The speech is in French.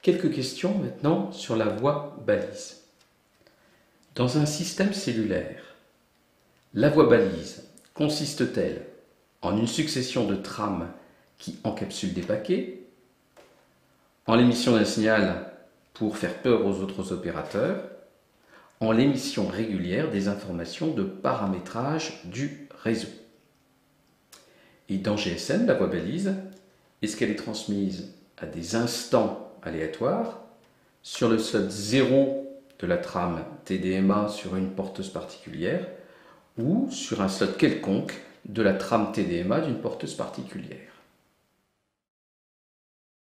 Quelques questions maintenant sur la voie balise. Dans un système cellulaire, la voie balise consiste-t-elle en une succession de trames qui encapsulent des paquets, en l'émission d'un signal pour faire peur aux autres opérateurs, en l'émission régulière des informations de paramétrage du réseau? Et dans GSM, la voie balise, est-ce qu'elle est transmise à des instants aléatoires sur le slot 0 de la trame TDMA sur une porteuse particulière ou sur un slot quelconque de la trame TDMA d'une porteuse particulière?